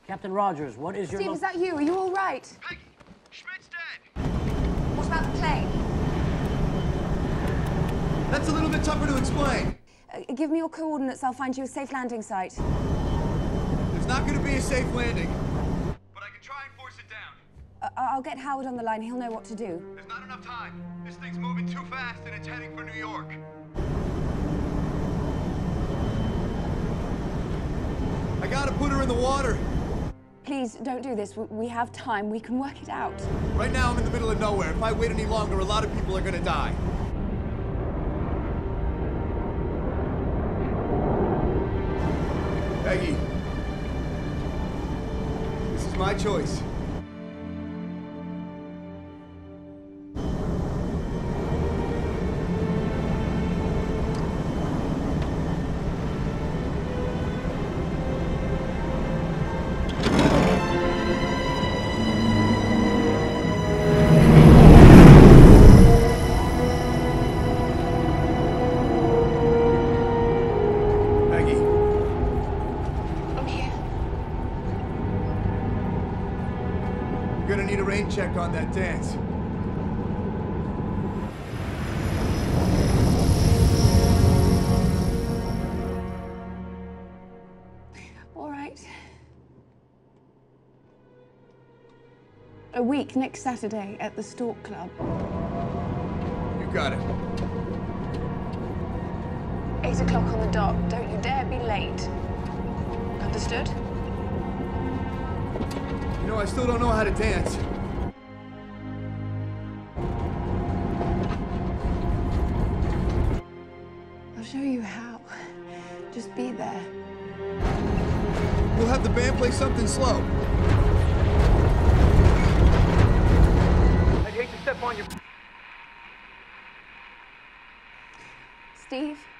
Captain Rogers, what is your... Steve, is that you? Are you all right? Peggy, Schmidt's dead. What about the plane? That's a little bit tougher to explain. Give me your coordinates. I'll find you a safe landing site. There's not going to be a safe landing, but I can try and force it down. I'll get Howard on the line. He'll know what to do. There's not enough time. This thing's moving too fast and it's heading for New York. I gotta put her in the water. Please, don't do this. We have time. We can work it out. Right now, I'm in the middle of nowhere. If I wait any longer, a lot of people are gonna die. Peggy, this is my choice. You're gonna need a rain check on that dance. All right. A week next Saturday at the Stork Club. You got it. 8 o'clock on the dot. Don't you dare be late. Understood? You know, I still don't know how to dance. I'll show you how. Just be there. We'll have the band play something slow. I'd hate to step on your... Steve?